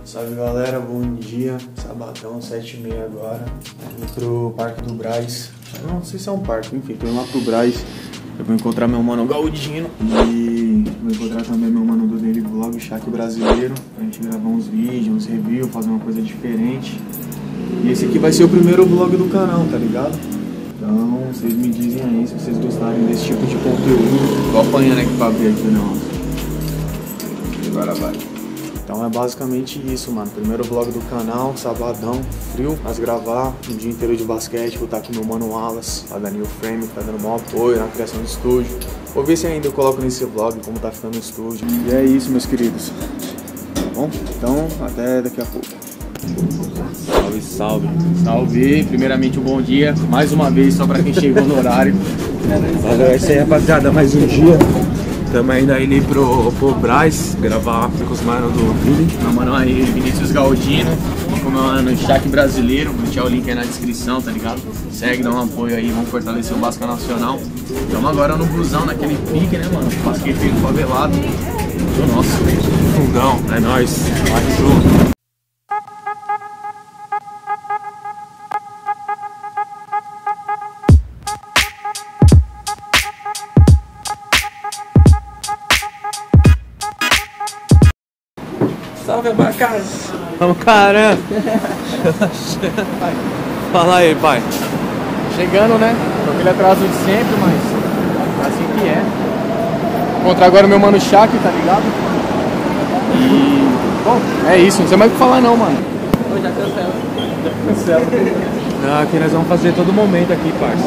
Salve galera, bom dia, sabadão, 7h30 agora, indo pro Parque do Brás, não sei se é um parque, enfim, tô indo lá pro Brás, eu vou encontrar meu mano Galdino e vou encontrar também meu mano do Daily Vlog, Shaq Brasileiro, pra gente gravar uns vídeos, uns reviews, fazer uma coisa diferente. E esse aqui vai ser o primeiro vlog do canal, tá ligado? Então, vocês me dizem aí se vocês gostarem desse tipo de conteúdo. Tô apanhando aqui pra abrir aqui o negócio. Agora vai. Então é basicamente isso, mano. Primeiro vlog do canal, sabadão, frio, mas gravar um dia inteiro de basquete. Vou estar com meu mano Wallace, lá da New Frame, que tá dando maior apoio na criação do estúdio. Vou ver se ainda eu coloco nesse vlog como tá ficando o estúdio. E é isso, meus queridos. Tá bom? Então, até daqui a pouco. Salve, salve. Salve, primeiramente um bom dia. Mais uma vez, só pra quem chegou no horário. Valeu, é isso aí, rapaziada, mais um dia. Tamo ainda indo pro Brás, gravar com os manos do Vini. Meu mano aí, Vinícius Galdino, com meu mano Shaq Brasileiro. Vou deixar o link aí na descrição, tá ligado? Segue, dá um apoio aí, vamos fortalecer o Basca Nacional. Tamo agora no busão, naquele pique, né, mano? Basqueteiro favelado. Do nosso fundão, é nóis. Vai junto. Salve, abacate! Vamos, caramba! Fala aí, pai. Chegando, né? Com aquele atraso de sempre, mas assim que é. Encontrar agora o meu mano Shaq, tá ligado? E... bom, é isso. Não sei mais o que falar não, mano. Eu já cancelo. Cancela. Não, aqui nós vamos fazer todo momento aqui, parça.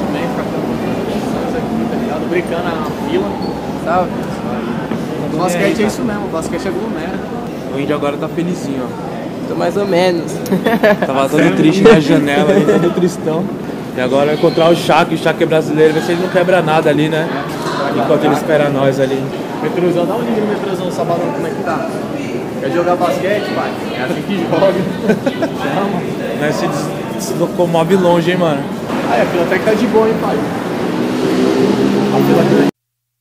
Tá ligado? Brincando na fila, sabe? O basquete é isso mesmo, o basquete é aglomera. O índio agora tá felizinho, ó. Tô mais ou menos. Tava todo triste na janela ali, todo tristão. E agora encontrar o Shaq é brasileiro, ver se ele não quebra nada ali, né? Enquanto ele espera nós ali. Metrozão, dá um liga no metrozão, sabadão, como é que tá? Quer jogar basquete, pai? É assim que joga. Chama. Nós se locomove longe, hein, mano. Ah, a fila até que tá de boa, hein, pai? A fila grande.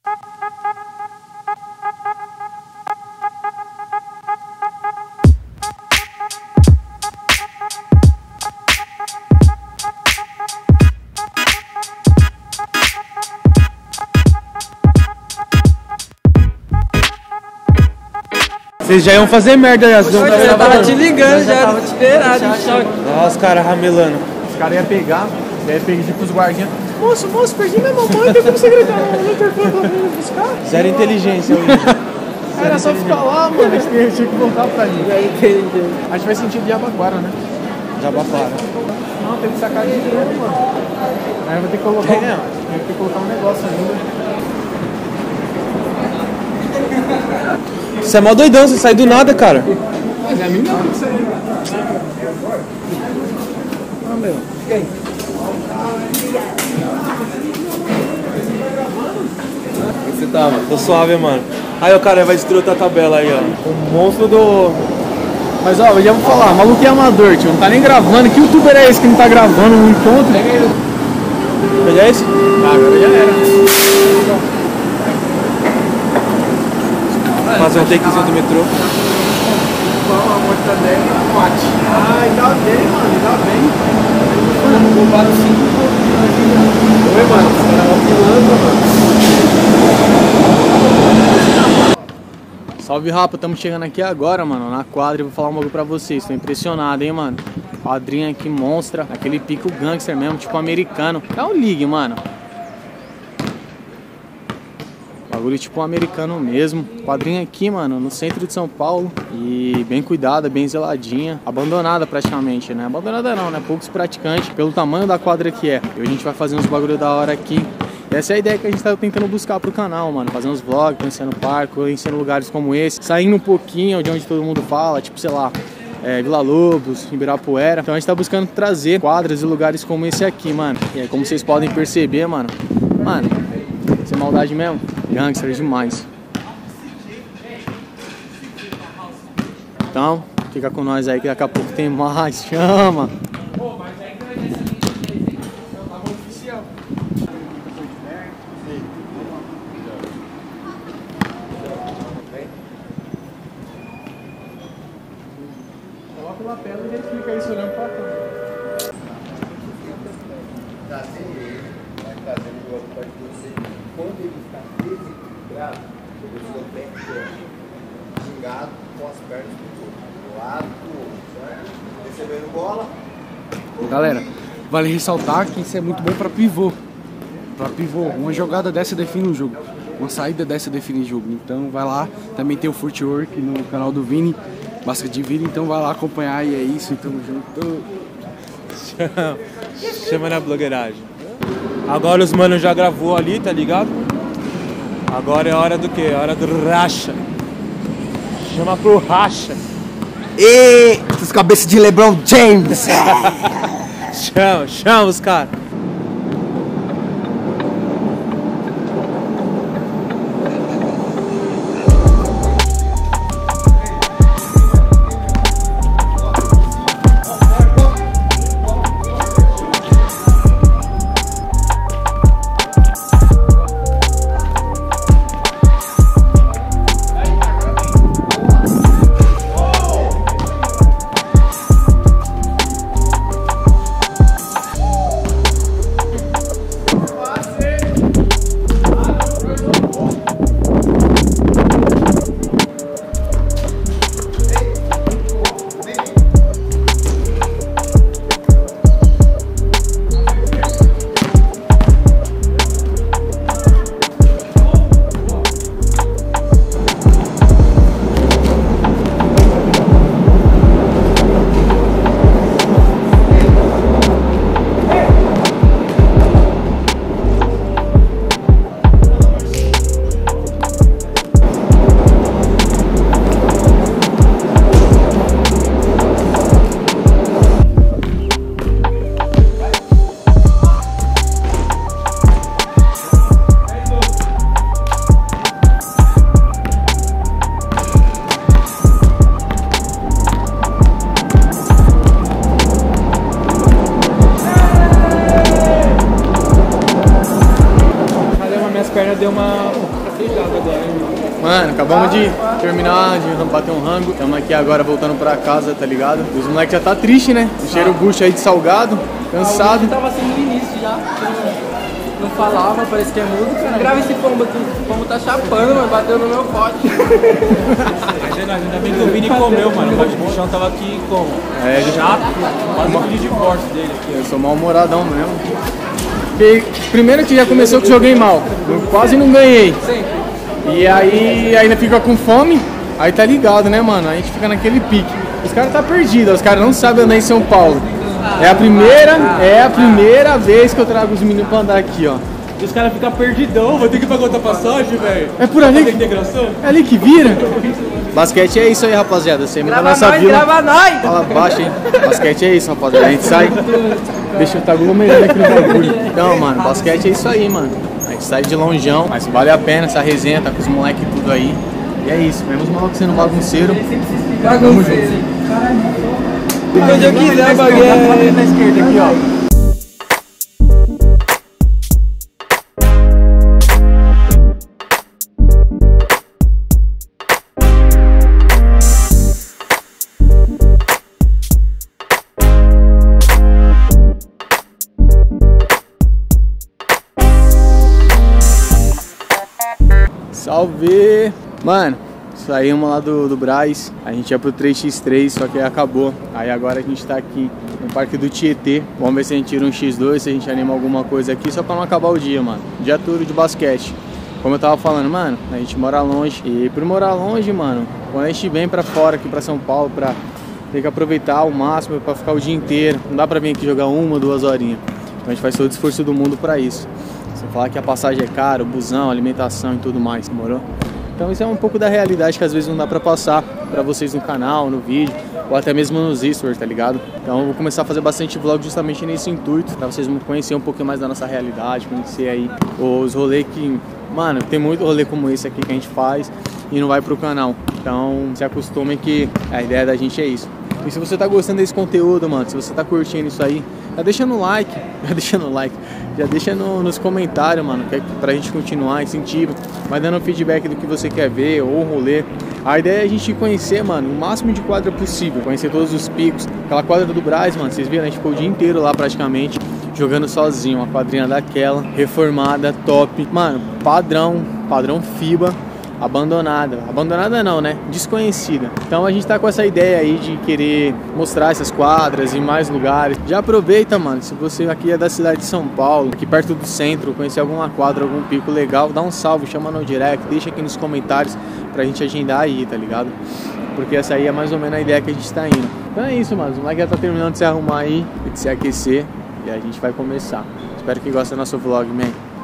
Vocês já iam fazer merda, né? Eu tava te ligando, já tava te esperando. Olha os caras ramelando. Os caras iam pegar, daí ia pedir pros guardinhas. Moço, perdi minha mamãe, tem como você gritar no interfone pra mim buscar? Zero inteligência, Era só ficar lá, mano, a gente tinha que voltar pra ali. Entendi. A gente faz sentido de Abaquara, né? Jabaquara. Não, tem que sacar dinheiro, mano. Aí eu vou ter que colocar, tem que colocar um negócio ainda. Você é mó doidão, você sai do nada, cara. Mas é a mim não, isso aí. Ah, meu. E aí? Como você tá, mano? Tô suave, mano. Aí o cara vai destruir outra tabela aí, ó. O monstro do... Mas ó, eu já vou falar, maluco é amador, tio. Não tá nem gravando. Que youtuber é esse que não tá gravando um encontro? Pega ele. Já é esse? Ah, agora já era. Fazer um takezinho do metrô. A mortadela e a mate. Ah, ainda bem, mano, ainda bem. Mano, roubaram 5 pouquinhos. Oi, mano, os caras vacilando, mano. Salve, rapa, estamos chegando aqui agora, mano, na quadra e vou falar um bagulho pra vocês. Tô impressionado, hein, mano. Quadrinha aqui, monstra. Aquele pico gangster mesmo, tipo americano. Dá um ligue, mano. Bagulho tipo um americano mesmo. Quadrinha aqui, mano, no centro de São Paulo. E bem cuidada, bem zeladinha. Abandonada praticamente, né? Abandonada não, né? Poucos praticantes, pelo tamanho da quadra que é. E a gente vai fazer uns bagulho da hora aqui. E essa é a ideia que a gente tá tentando buscar pro canal, mano. Fazer uns vlogs, conhecendo o parque, conhecendo lugares como esse. Saindo um pouquinho de onde todo mundo fala, tipo, sei lá, Vila Lobos, Ibirapuera. Então a gente tá buscando trazer quadras e lugares como esse aqui, mano. E aí, como vocês podem perceber, mano, sem maldade mesmo, gangster demais. Então, fica com nós aí que daqui a pouco tem mais. Chama! foto lá pela e ele fica isso olhando pra cá. Quando ele está desequilibrado, ele fica o pé gingado com as pernas do lado do outro, certo? Recebendo bola. Galera, vale ressaltar que isso é muito bom para pivô. Para pivô, uma jogada dessa define o jogo, uma saída dessa define o jogo. Então vai lá, também tem o Footwork no canal do Vini, Basquete de Vini, então vai lá acompanhar e é isso, tamo junto. Chama na blogueiragem. Agora os manos já gravou ali, tá ligado? Agora é hora do quê? É hora do racha. Chama pro racha. E essas cabeças de LeBron James. Chama os caras. Deu uma fechada agora, hein? Mano, acabamos de terminar de bater um rango. Estamos aqui agora voltando pra casa, tá ligado? Os moleques já tá triste, né? Cheiro bucho aí de salgado, cansado. Tava assim no início já. Não falava, parece que é mudo, cara. Grava esse pombo aqui. O pombo tá chapando, mano. Bateu no meu pote. Ainda bem que o Vini comeu, mano. O pote de chão tava aqui como? É, Chato. Quase um de divórcio dele aqui. Eu sou mal-humoradão mesmo. Primeiro que já começou que joguei mal. Eu quase não ganhei. E aí ainda fica com fome. Aí tá ligado, né, mano? A gente fica naquele pique. Os caras tá perdidos, os caras não sabem andar em São Paulo. É a primeira vez que eu trago os meninos pra andar aqui, ó. E os caras ficam perdidão, vou ter que pagar outra passagem, velho. É por ali que... integração? É ali que vira. Basquete é isso aí, rapaziada. Você manda nossa vila. Grava nós! Fala baixo, hein? Basquete é isso, rapaziada. A gente sai. Deixa eu estar aglomerando aqui no bagulho. Então, mano, basquete é isso aí, mano. A gente sai de longeão, mas vale a pena essa resenha, tá com os moleques tudo aí. E é isso, mesmo os malucos sendo bagunceiro. Tamo junto. Onde eu quiser, bagulho. Na esquerda aqui, ó. Salve! Mano, saímos lá do Brás, a gente ia pro 3x3, só que aí acabou. Aí agora a gente tá aqui no Parque do Tietê. Vamos ver se a gente tira um x2, se a gente anima alguma coisa aqui, só pra não acabar o dia, mano. Dia todo de basquete. Como eu tava falando, mano, a gente mora longe. E por morar longe, mano, quando a gente vem pra fora, aqui pra São Paulo, pra ter que aproveitar ao máximo, pra ficar o dia inteiro. Não dá pra vir aqui jogar 1 ou 2 horinhas. Então a gente faz todo o esforço do mundo pra isso. Você falar que a passagem é cara, o busão, alimentação e tudo mais, demorou? Então isso é um pouco da realidade que às vezes não dá pra passar pra vocês no canal, no vídeo, ou até mesmo nos stories, tá ligado? Então eu vou começar a fazer bastante vlog justamente nesse intuito, pra vocês conhecerem um pouquinho mais da nossa realidade, conhecer aí os rolês que... Mano, tem muito rolê como esse aqui que a gente faz e não vai pro canal. Então se acostumem que a ideia da gente é isso. E se você tá gostando desse conteúdo, mano, se você tá curtindo isso aí, já deixa no like, já deixa nos comentários, mano, que é pra gente continuar, incentivo, vai dando feedback do que você quer ver, ou rolê. A ideia é a gente conhecer, mano, o máximo de quadra possível, conhecer todos os picos. Aquela quadra do Brás, mano, vocês viram, a gente ficou o dia inteiro lá praticamente, jogando sozinho, uma quadrinha daquela, reformada, top, mano, padrão FIBA, abandonada não, né, desconhecida. Então a gente tá com essa ideia aí de querer mostrar essas quadras em mais lugares. Já aproveita, mano, se você aqui é da cidade de São Paulo, aqui perto do centro, conhecer alguma quadra, algum pico legal, dá um salve, chama no direct, deixa aqui nos comentários pra gente agendar aí, tá ligado? Porque essa aí é mais ou menos a ideia que a gente tá indo. Então é isso, mano, o moleque já tá terminando de se arrumar aí, de se aquecer, e a gente vai começar. Espero que gostem do nosso vlog, man.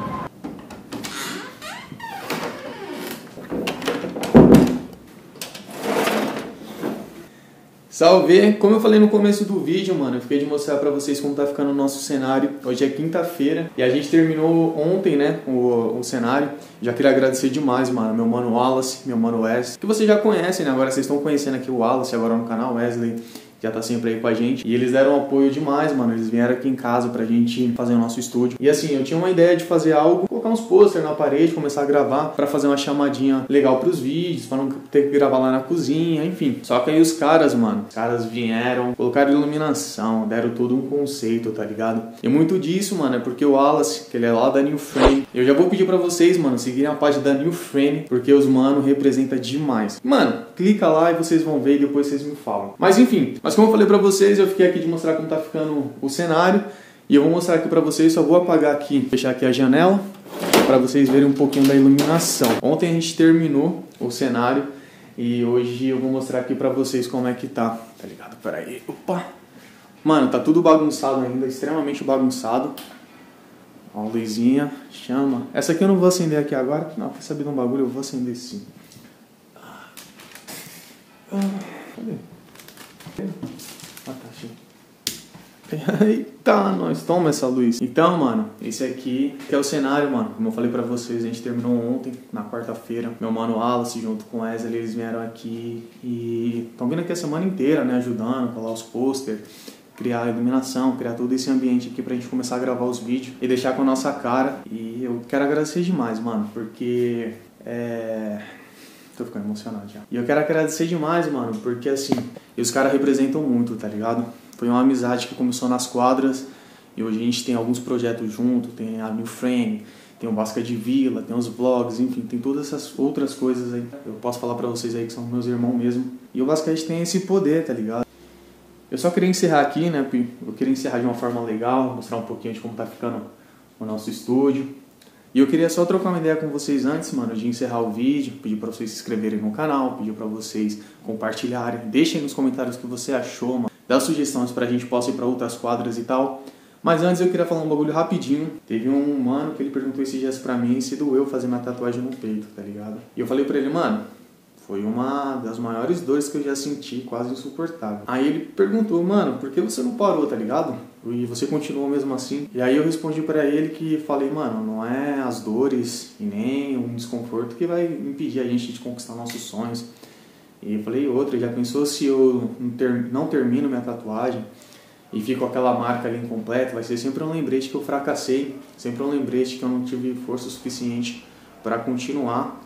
Salve! Como eu falei no começo do vídeo, mano, eu fiquei de mostrar pra vocês como tá ficando o nosso cenário. Hoje é quinta-feira e a gente terminou ontem, né, o cenário. Já queria agradecer demais, mano, meu mano Wallace, meu mano Wesley, que vocês já conhecem, né? Agora vocês estão conhecendo aqui o Wallace, agora no canal Wesley. Já tá sempre aí com a gente. E eles deram apoio demais, mano. Eles vieram aqui em casa pra gente fazer o nosso estúdio. E assim, eu tinha uma ideia de fazer algo, colocar uns posters na parede, começar a gravar pra fazer uma chamadinha legal pros vídeos, pra não ter que gravar lá na cozinha, enfim. Só que aí os caras, mano, os caras vieram, colocaram iluminação, deram todo um conceito, tá ligado? E muito disso, mano, é porque o Wallace, que ele é lá da New Frame. Eu já vou pedir pra vocês, mano, seguirem a página da New Frame, porque os mano representa demais. Mano, clica lá e vocês vão ver e depois vocês me falam. Mas enfim, mas como eu falei pra vocês, eu fiquei aqui de mostrar como tá ficando o cenário. E eu vou mostrar aqui pra vocês, só vou apagar aqui, fechar aqui a janela, pra vocês verem um pouquinho da iluminação. Ontem a gente terminou o cenário e hoje eu vou mostrar aqui pra vocês como é que tá. Tá ligado? Pera aí, opa! Mano, tá tudo bagunçado ainda, extremamente bagunçado. Ó, a luzinha, chama. Essa aqui eu não vou acender aqui agora. Não, quer saber de um bagulho? Eu vou acender sim. Cadê? Ah, tá cheio. Eita, nós toma essa luz. Então, mano, esse aqui é o cenário, mano. Como eu falei pra vocês, a gente terminou ontem, na quarta-feira. Meu mano Wallace, junto com o Wesley, eles vieram aqui e estão vindo aqui a semana inteira, né, ajudando, colar os posters, criar a iluminação, criar todo esse ambiente aqui pra gente começar a gravar os vídeos e deixar com a nossa cara. E eu quero agradecer demais, mano, porque tô ficando emocionado já. E eu quero agradecer demais, mano, porque assim, os caras representam muito, tá ligado? Foi uma amizade que começou nas quadras e hoje a gente tem alguns projetos junto, tem a New Frame, tem o Basca de Vila, tem os vlogs, enfim, tem todas essas outras coisas aí. Eu posso falar pra vocês aí que são meus irmãos mesmo. E o basquete tem esse poder, tá ligado? Eu só queria encerrar aqui, né, eu queria encerrar de uma forma legal, mostrar um pouquinho de como tá ficando o nosso estúdio. E eu queria só trocar uma ideia com vocês antes, mano, de encerrar o vídeo, pedir pra vocês se inscreverem no canal, pedir pra vocês compartilharem, deixem nos comentários o que você achou, mano, dá sugestões pra gente possa ir pra outras quadras e tal. Mas antes eu queria falar um bagulho rapidinho. Teve um mano que ele perguntou esses dias pra mim se doeu fazer minha tatuagem no peito, tá ligado? E eu falei pra ele, mano, foi uma das maiores dores que eu já senti, quase insuportável. Aí ele perguntou, mano, por que você não parou, tá ligado? E você continuou mesmo assim? E aí eu respondi pra ele que falei, mano, não é as dores e nem um desconforto que vai impedir a gente de conquistar nossos sonhos. E eu falei outra, já pensou se eu não termino minha tatuagem e fico com aquela marca ali incompleta? Vai ser sempre um lembrete que eu fracassei, sempre um lembrete que eu não tive força suficiente pra continuar.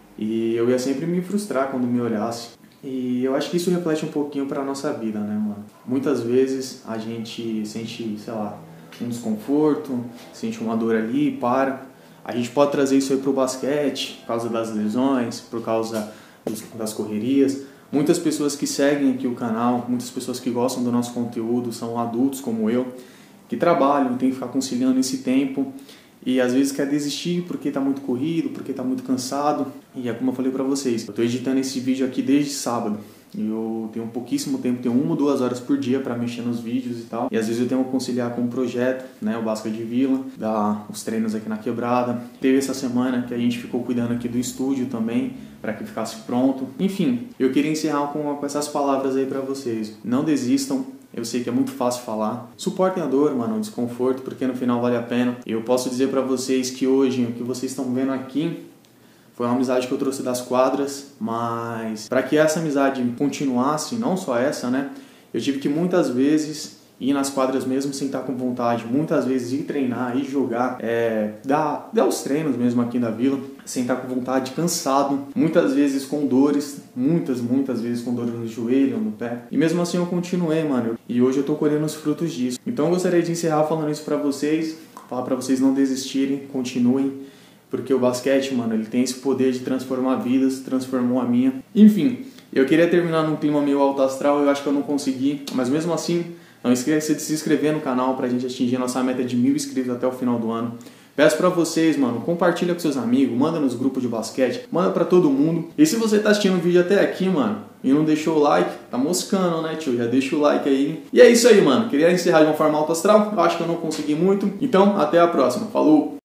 E eu ia sempre me frustrar quando me olhasse. E eu acho que isso reflete um pouquinho pra nossa vida, né, mano? Muitas vezes a gente sente, sei lá, um desconforto, sente uma dor ali e para. A gente pode trazer isso aí pro basquete, por causa das lesões, por causa das correrias. Muitas pessoas que seguem aqui o canal, muitas pessoas que gostam do nosso conteúdo, são adultos como eu, que trabalham, tem que ficar conciliando esse tempo. E às vezes quer desistir porque tá muito corrido, porque tá muito cansado. E é como eu falei pra vocês, eu tô editando esse vídeo aqui desde sábado. E eu tenho pouquíssimo tempo, tenho 1 ou 2 horas por dia pra mexer nos vídeos e tal. E às vezes eu tenho que conciliar com um projeto, né, o Basca de Vila, dar os treinos aqui na quebrada. Teve essa semana que a gente ficou cuidando aqui do estúdio também, para que ficasse pronto. Enfim, eu queria encerrar com essas palavras aí pra vocês. Não desistam. Eu sei que é muito fácil falar. Suportem a dor, mano, o desconforto, porque no final vale a pena. Eu posso dizer pra vocês que hoje, o que vocês estão vendo aqui, foi uma amizade que eu trouxe das quadras, mas para que essa amizade continuasse, não só essa, né? Eu tive que muitas vezes ir nas quadras mesmo sem estar com vontade, muitas vezes ir treinar, ir jogar, dar os treinos mesmo aqui na vila, sem estar com vontade, cansado, muitas vezes com dores, muitas vezes com dores no joelho, no pé. E mesmo assim eu continuei, mano, e hoje eu tô colhendo os frutos disso. Então eu gostaria de encerrar falando isso pra vocês, falar pra vocês não desistirem, continuem, porque o basquete, mano, ele tem esse poder de transformar vidas, transformou a minha. Enfim, eu queria terminar num clima meio alto astral, eu acho que eu não consegui, mas mesmo assim, não esqueça de se inscrever no canal pra gente atingir a nossa meta de 1000 inscritos até o final do ano. Peço pra vocês, mano, compartilha com seus amigos, manda nos grupos de basquete, manda pra todo mundo. E se você tá assistindo o vídeo até aqui, mano, e não deixou o like, tá moscando, né, tio? Já deixa o like aí. E é isso aí, mano. Queria encerrar de uma forma alto astral, eu acho que eu não consegui muito. Então, até a próxima. Falou!